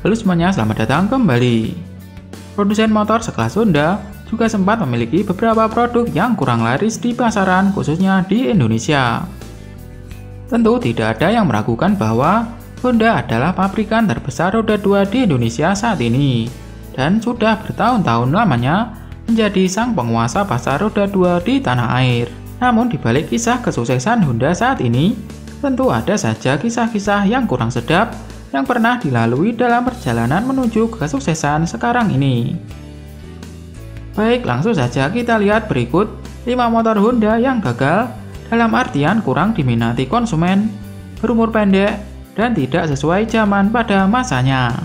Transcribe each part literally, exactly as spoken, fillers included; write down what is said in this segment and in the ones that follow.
Halo semuanya, selamat datang kembali. Produsen motor sekelas Honda juga sempat memiliki beberapa produk yang kurang laris di pasaran, khususnya di Indonesia. Tentu tidak ada yang meragukan bahwa Honda adalah pabrikan terbesar roda dua di Indonesia saat ini, dan sudah bertahun-tahun lamanya menjadi sang penguasa pasar roda dua di tanah air. Namun di balik kisah kesuksesan Honda saat ini, tentu ada saja kisah-kisah yang kurang sedap yang pernah dilalui dalam perjalanan menuju kesuksesan sekarang ini. Baik, langsung saja kita lihat berikut lima motor Honda yang gagal dalam artian kurang diminati konsumen, berumur pendek, dan tidak sesuai zaman pada masanya.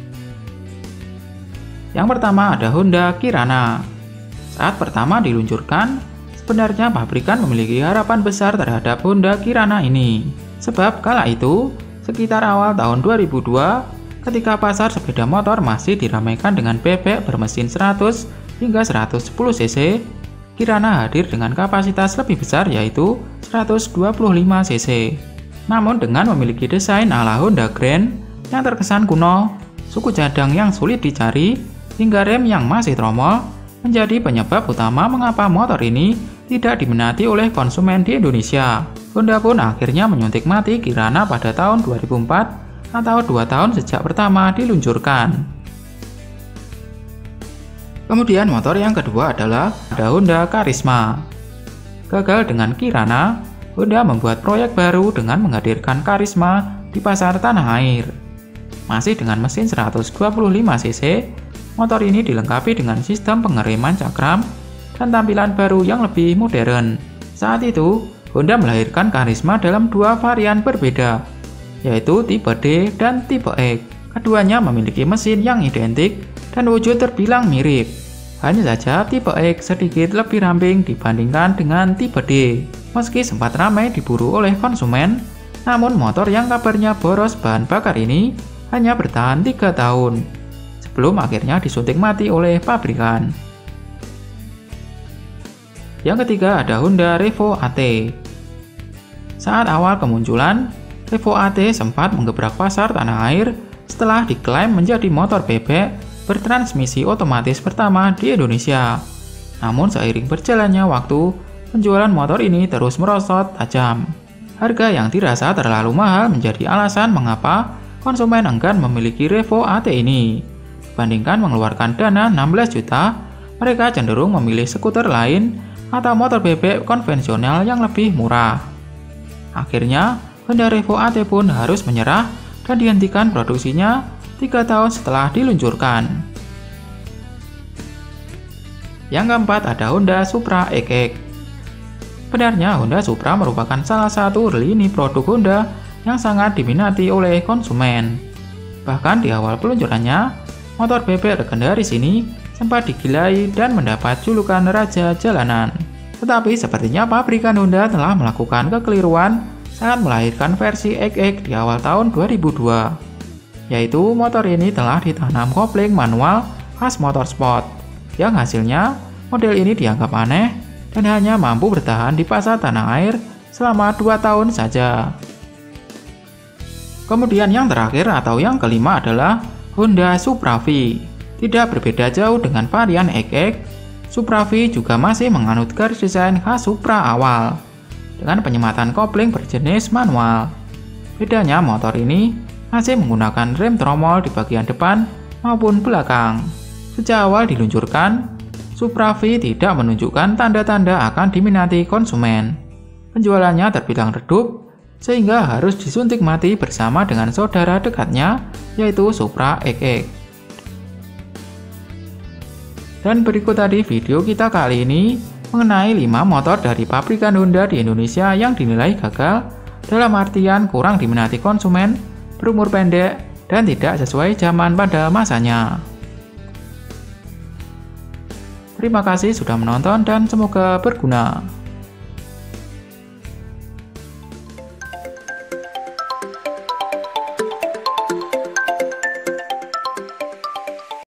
Yang pertama ada Honda Kirana. Saat pertama diluncurkan, sebenarnya pabrikan memiliki harapan besar terhadap Honda Kirana ini. Sebab kala itu, sekitar awal tahun dua ribu dua, ketika pasar sepeda motor masih diramaikan dengan bebek bermesin seratus hingga seratus sepuluh cc, Kirana hadir dengan kapasitas lebih besar yaitu seratus dua puluh lima cc. Namun dengan memiliki desain ala Honda Grand yang terkesan kuno, suku cadang yang sulit dicari, hingga rem yang masih tromol, menjadi penyebab utama mengapa motor ini tidak diminati oleh konsumen di Indonesia. Honda pun akhirnya menyuntik mati Kirana pada tahun dua ribu empat atau dua tahun sejak pertama diluncurkan. Kemudian motor yang kedua adalah ada Honda Karisma. Gagal dengan Kirana, Honda membuat proyek baru dengan menghadirkan Karisma di pasar tanah air. Masih dengan mesin seratus dua puluh lima cc, motor ini dilengkapi dengan sistem pengereman cakram dan tampilan baru yang lebih modern. Saat itu, Honda melahirkan Karisma dalam dua varian berbeda, yaitu tipe D dan tipe X. Keduanya memiliki mesin yang identik dan wujud terbilang mirip. Hanya saja tipe X sedikit lebih ramping dibandingkan dengan tipe D. Meski sempat ramai diburu oleh konsumen, namun motor yang kabarnya boros bahan bakar ini hanya bertahan tiga tahun, sebelum akhirnya disuntik mati oleh pabrikan. Yang ketiga ada Honda Revo A T. Saat awal kemunculan, Revo A T sempat menggebrak pasar tanah air setelah diklaim menjadi motor bebek bertransmisi otomatis pertama di Indonesia. Namun seiring berjalannya waktu, penjualan motor ini terus merosot tajam. Harga yang dirasa terlalu mahal menjadi alasan mengapa konsumen enggan memiliki Revo A T ini. Dibandingkan mengeluarkan dana enam belas juta, mereka cenderung memilih skuter lain atau motor bebek konvensional yang lebih murah. Akhirnya, Honda Revo A T pun harus menyerah dan dihentikan produksinya tiga tahun setelah diluncurkan. Yang keempat ada Honda Supra X X. Sebenarnya Honda Supra merupakan salah satu lini produk Honda yang sangat diminati oleh konsumen. Bahkan di awal peluncurannya, motor bebek legendaris ini sempat digilai dan mendapat julukan Raja Jalanan. Tetapi sepertinya pabrikan Honda telah melakukan kekeliruan saat melahirkan versi X X di awal tahun dua ribu dua. Yaitu motor ini telah ditanam kopling manual khas motorsport, yang hasilnya model ini dianggap aneh dan hanya mampu bertahan di pasar tanah air selama dua tahun saja. Kemudian yang terakhir atau yang kelima adalah Honda Supra V. Tidak berbeda jauh dengan varian X X, Supra V juga masih menganut garis desain khas Supra awal, dengan penyematan kopling berjenis manual. Bedanya motor ini masih menggunakan rem tromol di bagian depan maupun belakang. Sejak awal diluncurkan, Supra V tidak menunjukkan tanda-tanda akan diminati konsumen. Penjualannya terbilang redup, sehingga harus disuntik mati bersama dengan saudara dekatnya, yaitu Supra X X. Dan berikut tadi video kita kali ini mengenai lima motor dari pabrikan Honda di Indonesia yang dinilai gagal dalam artian kurang diminati konsumen, berumur pendek, dan tidak sesuai zaman pada masanya. Terima kasih sudah menonton dan semoga berguna.